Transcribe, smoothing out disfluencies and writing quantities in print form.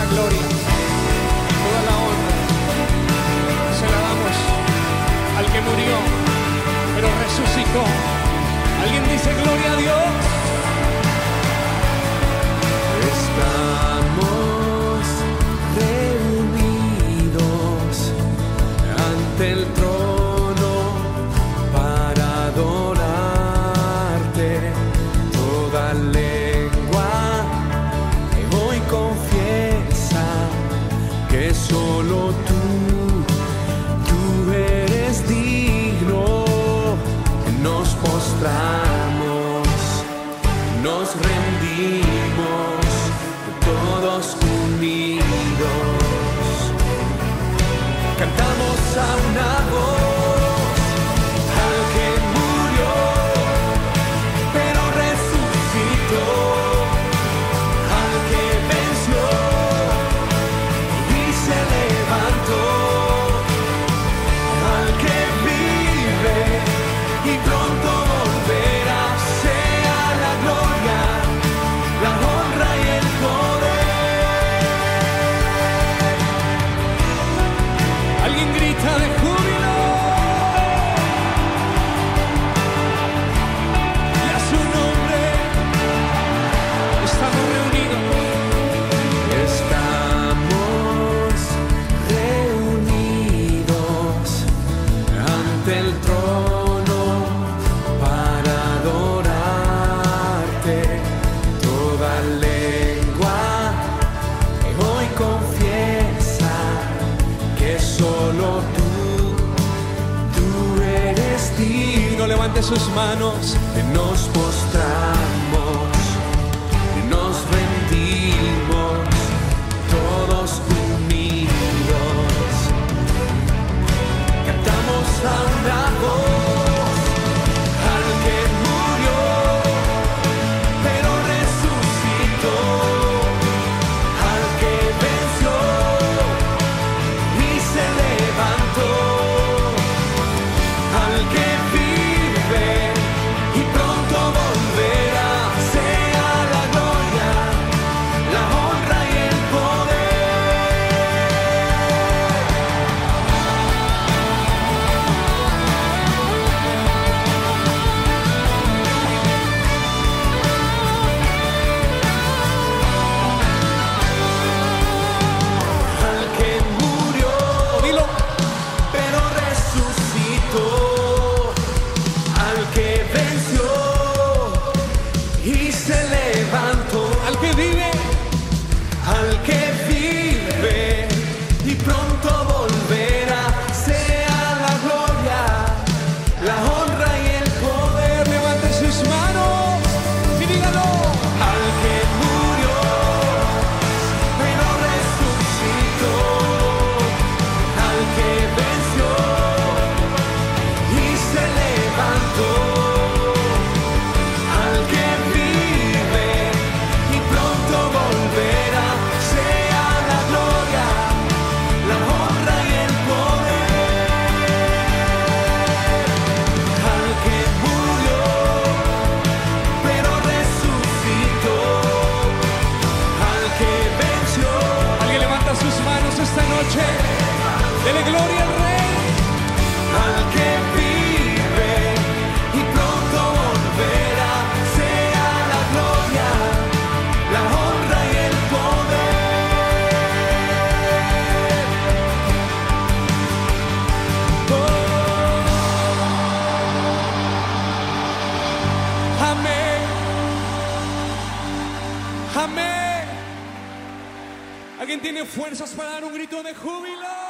gloria, toda la honra se la damos al que murió, pero resucitó. ¿Alguien dice gloria a Dios? Estamos reunidos ante el trono para adorarte. Toda lengua que hoy confiesa que solo tú eres digno. Nos postramos, nos rendimos, todos unidos. Cantamos a una voz al que murió, pero resucitó, al que venció y se levantó, al que vive y pronto volverá. Sea la gloria, la honra y el poder. Alguien grita de júbilo y a su nombre estamos reunidos. Estamos reunidos ante el trono para adorarte. Toda lengua que hoy confiesa que solo tú eres digno. Levante sus manos. Nos postramos, nos rendimos, todos unidos. Cantamos a una voz al que murió, pero resucitó, al que venció y se levantó, al que vive y pronto volverá. Sea la gloria, la honra y el al que murió, Dilo. pero resucitó, al que venció y se levantó, Al que vive, al que vive y pronto volverá. Sea la gloria, la honra y el poder. levante sus manos y dígalo. Al que murió, pero resucitó, al que venció y se levantó, al que vive y pronto volverá. Sea la gloria, la honra y el poder. Al que murió, pero resucitó, al que venció. Alguien levanta sus manos esta noche. Dele gloria al Rey. Al que vive y pronto volverá. Sea la gloria, la honra y el poder. Amén. Amén. ¿Alguien tiene fuerzas para dar un grito de júbilo?